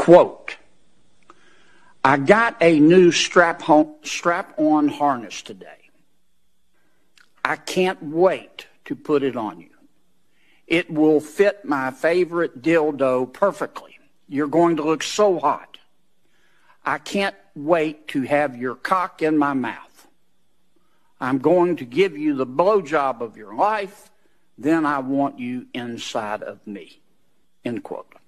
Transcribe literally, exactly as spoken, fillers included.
Quote, I got a new strap-on strap-on harness today. I can't wait to put it on you. It will fit my favorite dildo perfectly. You're going to look so hot. I can't wait to have your cock in my mouth. I'm going to give you the blowjob of your life. Then I want you inside of me. End quote.